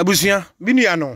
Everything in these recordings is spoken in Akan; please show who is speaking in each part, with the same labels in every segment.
Speaker 1: Abusia binua no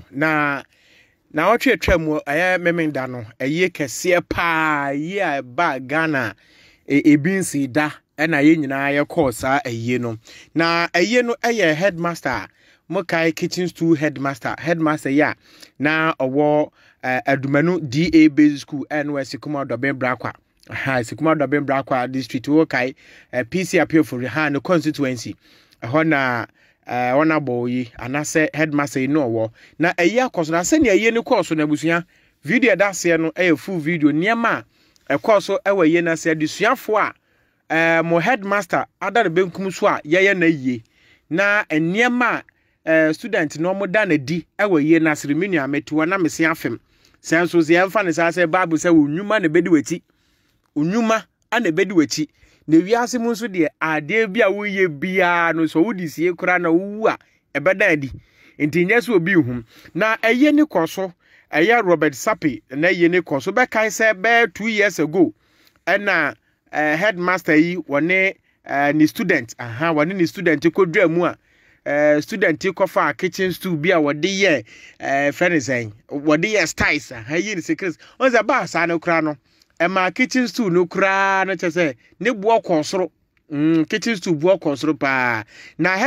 Speaker 1: na otwe twam aye memenda no eye kese pa ye ba Ghana ebinsi da na ye nyina ye course eye no na eye no eye headmaster mokai kitchen stool headmaster ya na owo adumanu DA basic school NWS Sikuma Doben Brakwa Sikuma Doben Brakwa district wo kai PC appeal for no constituency hona wana boyi anase headmaster no wo na eyi akoso na se ne eyi ne course na busuya video da se no full video niema course ewe na se adusuafo a mo headmaster adare benkum so a ye na yie na niema student no mo da na di ewe na seremoni ametu na mese afem senso ze emfa ne se bible se onwuma na bedi wati onwuma ana bedi wati na wiase mu nso de ade bia wo ye bia no so wudi sie kura na wu a ebeda adi ntinye so obi hu na eye ne koso eye Robert Sapi na eye ne koso be kai se be 2 years ago na headmaster yi wone ni student wone ni student kodwa mu a student kofa kitchen stool bia wode ye furniture wode ye styles yi ni secrets on za ba sa na kura no ema kitchen stool no kura na chese ne buo konsoro kitchen stool buo konsoro pa na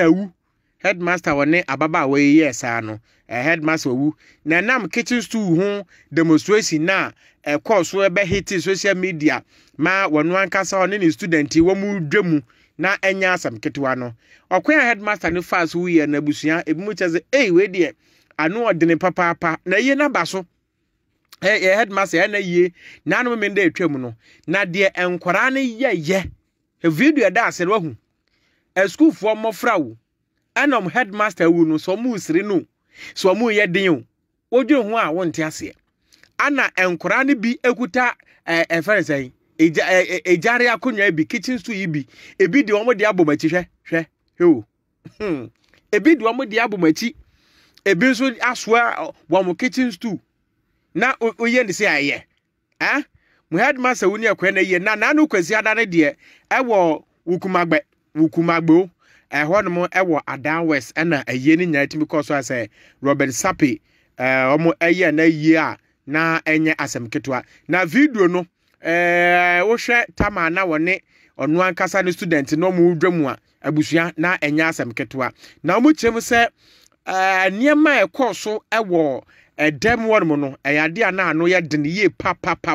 Speaker 1: headmaster wone ababa we yes ano headmaster wu na nam kitchen stool ho demonstration na course we be hit social media ma wonu ankasa one ni student wo mu dwemu na enya asam ketwa no okwan headmaster ne fast wu ye na busuya ebi mu chese we de anu odene papa na ye na baso headmaster na ye na no mende atwam no na de enkwara ne ye video da ase wahu school for mofra wo anom headmaster wu no so mu sire no so mu ye den odwe ho a wonte ase ana enkwara ne bi ekuta efere ejare akonya bi kitchen stool yi bi ebi de omo de abomachi hwe he ebi de omo de abomachi ebi nso asoa wo kitchen stool na oye ndi se aye mu headmaster wuni akwa na ye na no kwasi ada ne de ewo wukumagbo hono ewo Adan West na aye ni nya timi koso ase Robert Sapi omo aye na ye na enye asem ketwa na video no wo hwe tama na wone onu ankasa ne student no mu dwamu a abusua na enye asem ketwa na omo kyem se niema ekoso ewo dem won no eyade ana ano ye dene ye pa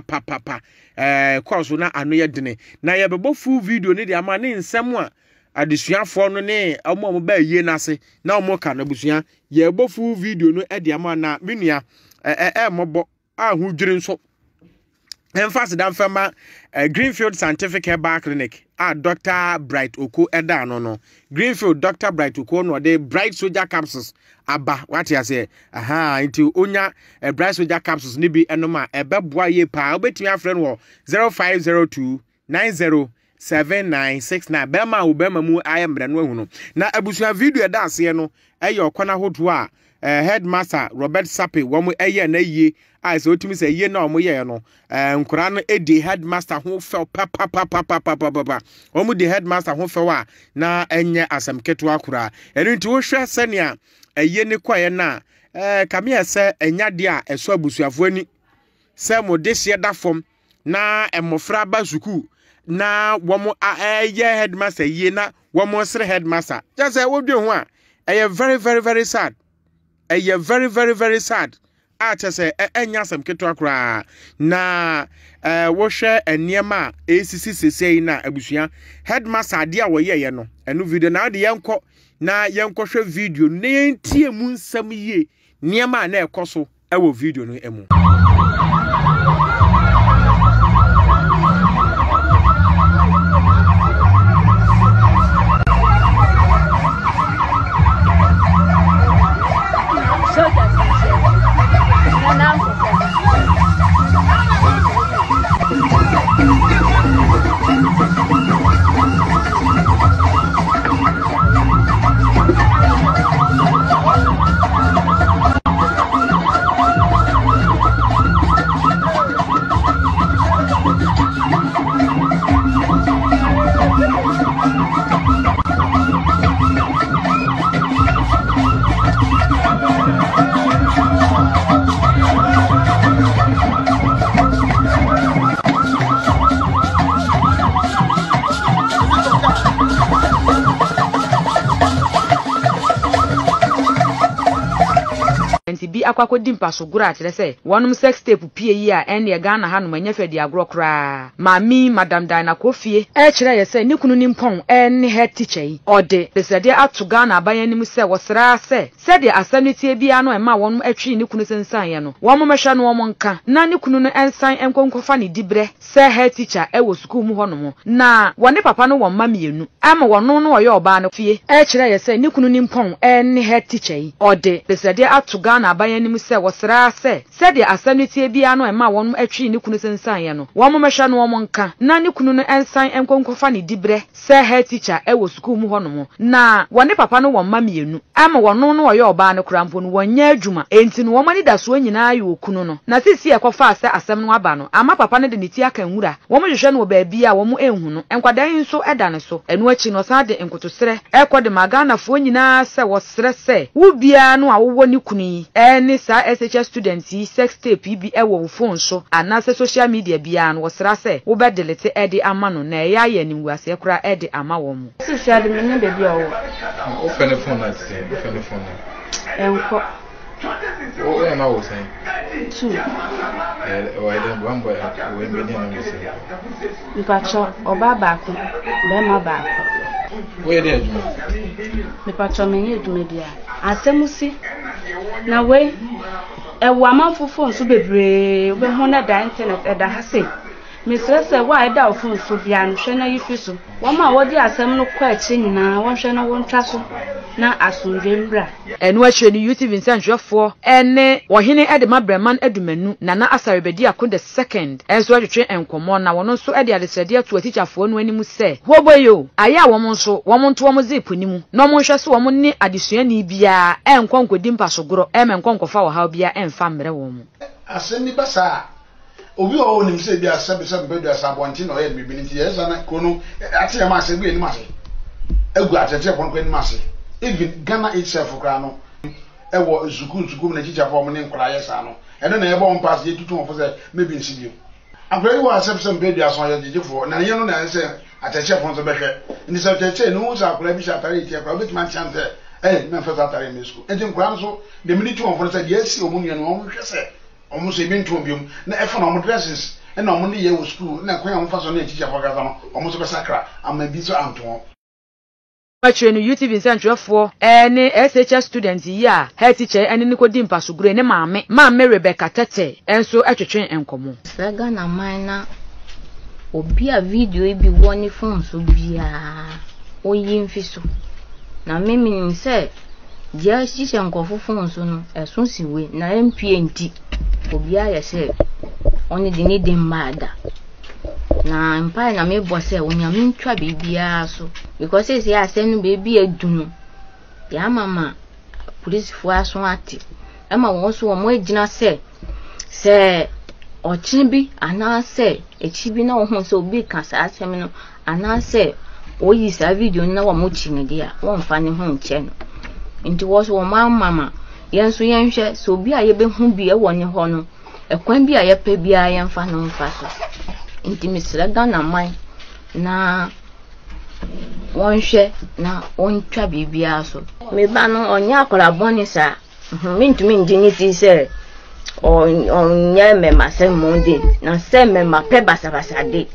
Speaker 1: course na ano ye dene na ye bebo full video ni de ama ne nsem a adesuafo no ne omo ba ye nase na omo ka na busua ye bebo full video no e de ama na menua mobo ahu dwere nso emphasize dan fama Greenfield Scientific Herbal Clinic Dr. Bright Oko eda no Greenfield Dr. Bright Oko no de Bright Soldier Capsules aba what you say into onya Bright Soldier Capsules ni bi enoma ebeboa ye pa obetimi afren wo 0502 907969 bema obema mu ayembre no ehunu na abusua video eda ase no eye okona hodo a headmaster Robert Sapi wo mu eye na yie so otimi say ye na omo ye no nkura no edi headmaster ho fel papa omo di headmaster ho fel a na enye asem keto akura enti wo hwe senia eye ne kwaye na kamia se enya de a eso abusuafo ani se mo de hye da fom na emofra ba suku na womo eye headmaster ye na womo sere headmaster just say wo dwe ho a eye very very very sad eye very very very sad chese enya asem keto akura na wo hwe eniema esisi sesei na abusua headmaster ade a wo ye no enu video na ade yenko na hwe video ne ntie mu nsam yie niema na ekoso ewo video no emu
Speaker 2: student bi akwakọ dimpa so gura akyere sɛ wɔnom sex tape pie yi a ɛne Ghana ha no manya fɛdi agro kra mami madam Dina Kofie kyerɛ yɛ sɛ ne kunu ni mpɔn ɛne head teacher yi ɔde besɛde ato Ghana aban nim sɛ wɔsra sɛ de asɛnutie bia no ɛma wɔnom atwi ne kunu sensan yɛ no wɔn mɛhwɛ no wɔn nka na ne kunu no ɛnsan ɛnkonkofa ne dibrɛ sɛ head teacher ɛwɔ school mu hɔ no na wɔne papa no wɔn mma mienu ama wɔno no wɔyɛ ɔbaa no fie kyerɛ yɛ sɛ ne kunu ni mpɔn ɛne head teacher yi ɔde besɛde ato Ghana aban nim sɛ wɔsra sɛ de asɛnutie bia no ɛma wɔnom atwi ne kunu sensan yɛ no wɔn mɛhwɛ no wɔn nka na ne kunu no ɛnsan ɛnkonkofa ne dibrɛ sɛ head teacher ɛwɔ school mu hɔ no na wɔne papa no wɔn mma mienu ama wɔno no wɔyɛ ɔbaa no krampo no wɔnyɛ adwuma enti no wɔn ani da so nyinaa yɛ okunu no na sisi ɛkɔfa sɛ asɛm no aba no ama papa no de ne ti aka nwura wɔn hwehwɛ no wɔ baabi a wɔn ehu no nkwadaa yi nso ɛda ne so ɛno akyi no san de nkotosrɛ ɛkɔ de maganafoɔ nyinaa sɛ wɔsrɛ sɛ wo bia no a wowɔ ne kunu yi ɛne saa SHS student yi sex tape yi bi ɛwɔ wo phone so anaasɛ social media bia no wɔsrɛ sɛ wo bɛ delete ɛde ama no na ɛyɛ ayɛ nimguaseɛ kora ɛde ama wɔn mu
Speaker 3: sisi de me ne baabi a wo
Speaker 4: open the phone at say open the phone
Speaker 3: enko
Speaker 4: o e ma wo say
Speaker 3: two
Speaker 4: o I don't one boy we be near me say
Speaker 3: mipacho oba baako bema baako
Speaker 4: we dey adwuma
Speaker 3: mipacho menye adwuma bia asemusi na we ewa amanfofo nso bebree we ho na da internet eda ha sei Mistress wa eda ofun so bia no hwe na yifi so woma wodi asem no kwa achi nyina won hwe na won twa so na asundwe mbra
Speaker 2: enu ahwe ni YouTube nsantwefo ene wohene ede mabreman adumanu nana asarebedi akon the second enso atwetwe enkomo na wono nso ede adesede ato atichafo no animu se hoboyo aya wo nso wo nto wo zip nimu na wo hwe so wo ne adesuani bia enkonkodi mpa so goro emenkonkofa wo ha bia emfa mre wo mu
Speaker 5: asem ni basa obi o nim se bia sebe bedu asabonti na oye bibi nti yesa na kono ate ya ma se bi ni ma se egu atete pon ko ni ma se even Ghana itself kra no ewo zuku na chicha form ni nkura yesa no eno na yebo pass ye tutu won fo se maybe nsi bi akura wa sebe bedu aso ya jijefo na ye no na se atete pon so behwe ni se atete no wo sa akura bi sha tare tie akura beti man chance me fa tare me school enti nkura no so de minute won fo se ye si omu no won hwe se omo so ebi ntom biom na efo na omo dresses na omo ne ye wo school na kwan omo fa so na teacher for gaza no omo so be sakra ama bi so anto
Speaker 2: Matchwe no YouTube nsantwefo ene SHS student yi a head teacher ene nikodi mpasugure ne maame Rebecca Tete enso atwetwe enkomo
Speaker 3: Sega na mana obi a video bi woni phone so bia oyi mfiso na memi nse dia sisi nkofo phone so no esun siwe na MPNT obi a yese oni di ni demada na mpa na me bose onyame ntwa bibia so because ese ya senu bebi edunu ya mama police fo aso ati ama won so mo agina se ochi bi ana se echi bi na wo ho se obi ka sa asem no ana se oyi sa video na wo mo chi ne dia won fa ne ho nche no nti wo so mama yenso yenhwe so obi a ye be hu bi e woni ho no ekwan bi a ye pa bia ye mfa no mfa so nti misra Ghana man na wonhwe na ontwa bibia so me ba no onya akola boni sa mintumi ndini ti se onye me masem monde na se me ma pe basabasa de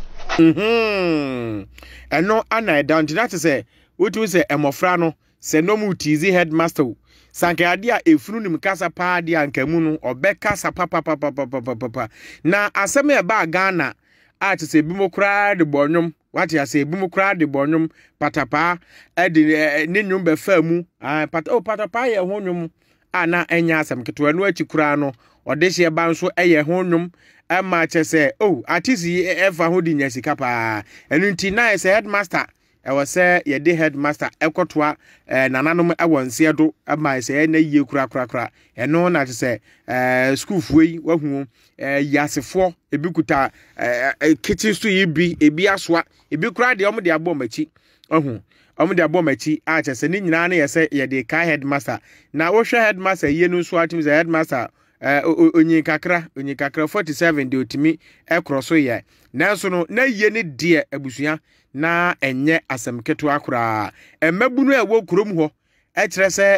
Speaker 1: eno ana down to that say wotu say emofra no se no mu tizi headmaster sanka ade a efunu nim kasa pa ade ankamu no obeka sa papa na asem e ba Ghana a to say bimokra de bonyum what ya say bimokra de bonyum patapa e de ne nyum be fa mu patapa ye ho nyum ana enya asem keto no akikura no odehye ba nso eye ho nyum ma che say atisi efa ho di nyasika pa enu nti na say headmaster was say ye de headmaster ekotoa nananom awonse do ma say na yie kura eno na che say school fuyi wahu yasefo ebikuta kitchen sto yibi ebi asoa ebi kura de omo de abom machi omo de abom machi a che say ni nyina na ye say ye de ka headmaster na wo hwe headmaster ye no so atim say headmaster onyi kakra 47 de otimi ekroso ye nanso no na ye ne de abusua na enye asem keto akura emabunu ewo kurom ho e kire se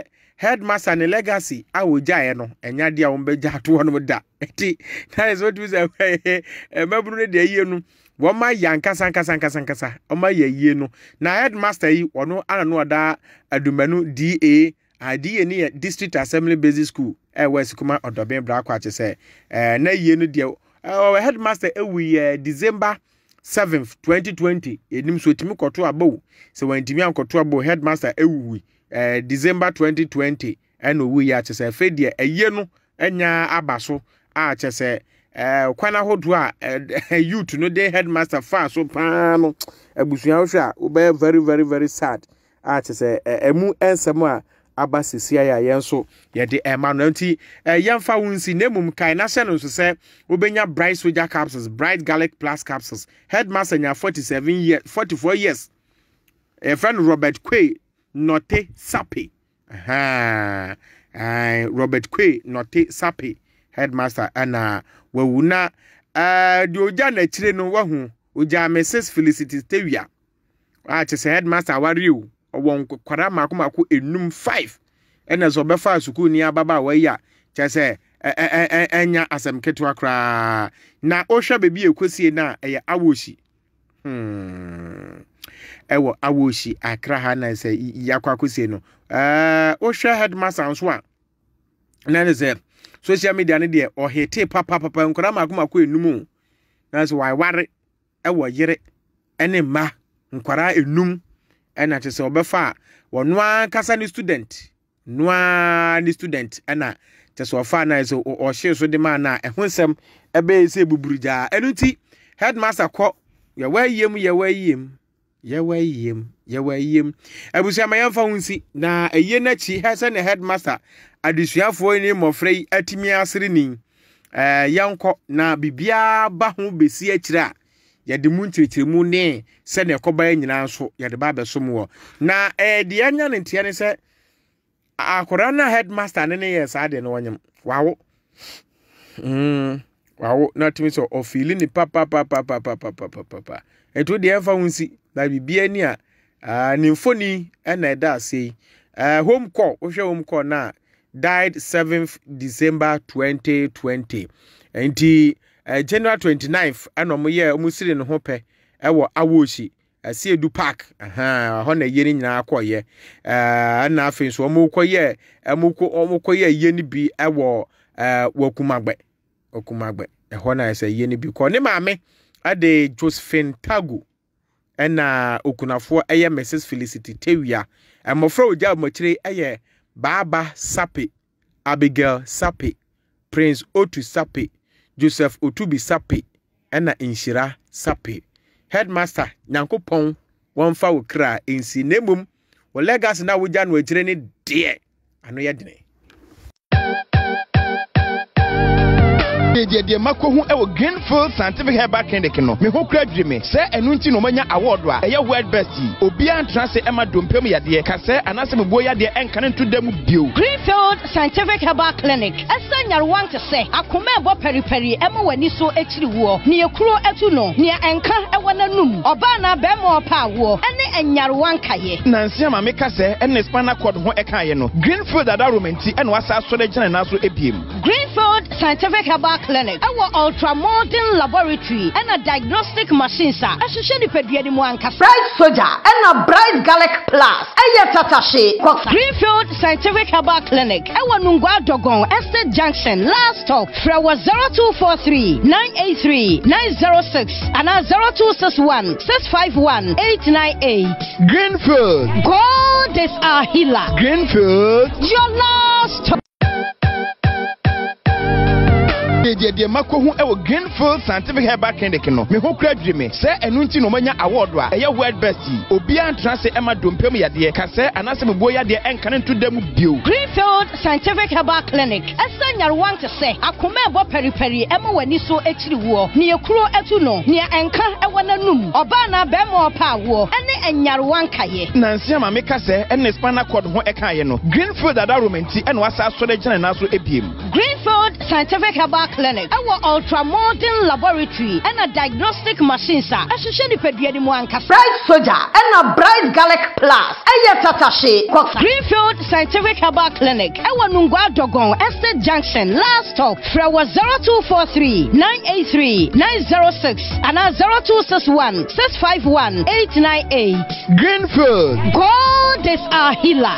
Speaker 1: headmaster ne legacy a wojae no enya dia wo beja to no da eti that is what we say mabunu ne de yie no wo ma yankasa o ma yie no na headmaster yi ono ana no da adumanu DA DA ni district assembly basic school west kuma odoben bra kwa che say na yie no de headmaster ewi December 7th 2020 enim so timi koto abo se wantimi ankoto abo headmaster ewi December 2020 eno wi ya che say fedie eye no enya abaso a che say kwana hodo a youth no dey headmaster fa so pa no abusuan hwe a wo be very sad a che say emu ensem a abasisia ya yenso ye de emmanuel nti yemfa wunsi nemum kai na hye no so say obenya bright soldier capsules bright garlic plus capsules headmaster nya 44 years friend Robert Quay Note Sapi Robert Quay Note Sapi headmaster ana wawuna di oja na chire no wahu oja Mrs Felicity Tewia a che say headmaster wariu won kwara makomako enum 5 ena zo befa suku ni ababa waya che say enya asem ketwa kra na ohwa bebi ekosie na eye awoshi ewo awoshi akra ha na say yakwa kosie no ohwa headmaster nso a na ne say social media ne de ohete papa kwara makomako enum na so why ware ewo yire ene ma nkwara enum ena che se obefa wonwa kasa ni student ena che se ofa na so o hye so de ma na ehonsem ebe se buburuja enuti headmaster ko ye wayem abusia ma yamfa hunsi na eye na chi hase ne headmaster adesuafo ni mofrei atimi asere ni yanko na bibia ba ho besi akira yade mu ntirikirimu ne se ne koba nyina nso yade ba besom wo na de anya ne ntia ne se akora na headmaster ne yes ade no wonyem wawo na timi so o feeling ni papa eto de enfa hunsi na bibia ni a ni mfoni na eda sei home call o hwe home call na died 7th December 2020 enti January 29th anomo ye omusiri ne ho pe ewo awoshi Asiedu Park ho na ye ni nyina akoye na afi so omukoye omukoye ye ni bi ewo wakumagbe ho na ese ye ni bi ko ne maame ade Josephine Tagu ena okunafo eye Mrs Felicity Tewia amofra oja machire eye Baba Sapi Abigail Sapi Prince Otu Sapi Joseph Otubi Sapi ena Inshira Sapi headmaster Nyankopon wonfa wo kra ensi nemum wo legacy na woja no agire ne de ano ye dene
Speaker 6: de makohu ewo Greenfield Scientific Herbal Clinic no me ho kra dweme se enu nti no manya award a eye world best obi antrase ema dompem yade ka se anase mebo yade enkane nto dam bio
Speaker 7: Greenfield Scientific Herbal Clinic esanyar want to say akoma ebo periperi ema wani so ekiri wo ne ekuro etu no ne enka ewo nanum oba na be mo pa wo ene enyar wankaye
Speaker 6: nansia ma me ka se ene spinal cord ho ekaye no Greenfield adaromenti ene wasa so de gene na so ebiem
Speaker 7: Greenfield Scientific Herbal Clinic our ultra modern laboratory and a diagnostic machine sir ashisheni pedua ni mwanka
Speaker 8: bright soldier and a bright garlic plus ayatatashe
Speaker 7: Greenfield Scientific Herbal Clinic our Nungwa Dogon Estate Junction last stop Frewa 0243 983 906 and 0261 651 898
Speaker 6: Greenfield
Speaker 7: God is our healer
Speaker 6: Greenfield
Speaker 7: your last stop
Speaker 6: de makohu ewo Greenfield Scientific Herbal Clinic no me ho kra dweme se enu nti no manya award a eye world best obi antrase ema dompem yade ka se anase mebo yade enkane nto dam bio
Speaker 7: Greenfield Scientific Herbal Clinic esanyar want to say akoma ebo periperi ema wani so ekiri wo ne ekuro etu no ne enka ewo nanum oba na be mo pa wo ene enyar wankaye
Speaker 6: nansia ma me ka se ene spinal cord ho ekaye no Greenfield adaromenti ene wasa so de gene na so ebiem
Speaker 7: Greenfield Scientific Herbal Clinic. Our ultra modern laboratory and a diagnostic machine, sir. Ashishani Pedriani Muanka.
Speaker 8: Bright Soldier and a Bright Garlic Plus. Tatashi.
Speaker 7: Greenfield Scientific Herbal Clinic. Our Nungwa Dogon Estate Junction. Last talk. Frewa 0243 983 906 and 0261 651 898.
Speaker 6: Greenfield.
Speaker 7: God is our healer.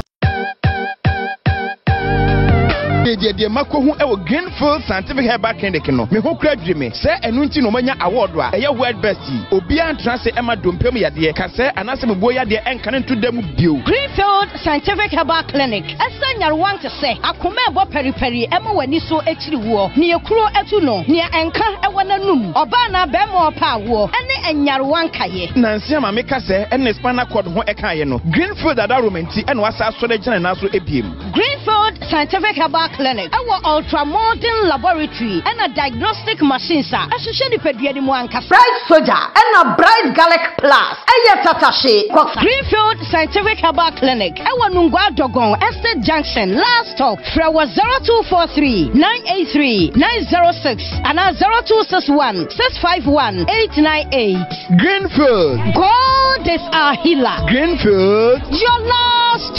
Speaker 6: The Mako who ever Greenfield Scientific Herbal Clinic no. Me who credit me. Say enunti no manya award wa. Eya word bestie. Obia transe Emma Dompem ya de. Kase anase meboya de enkan to dem bio.
Speaker 7: Greenfield Scientific Herbal Clinic. Esa nyarwan te se akoma ebo periperi Emma wani so ekiri wo. Ni ekuro etu no. Ni enka ewo nanum. Oba na be mo pa wo. Ene enyarwan kaye.
Speaker 6: Nansi ama me kase ene spinal cord ho ekaye no. Greenfield ada romenti ene wasa so de gina na so ebiem.
Speaker 7: Greenfield Scientific Herbal Clinic. Our ultra modern laboratory and a diagnostic machine, sir. Ashishani Pedriani Muanka.
Speaker 8: Bright Soldier and a Bright Garlic Plus. Tatashi.
Speaker 7: Greenfield Scientific Herbal Clinic. Our Nungwa Dogon Estate Junction. Last talk. Frewa 0243 983 906 and 0261 651 898.
Speaker 6: Greenfield.
Speaker 7: God is our healer.
Speaker 6: Greenfield.
Speaker 7: Your love.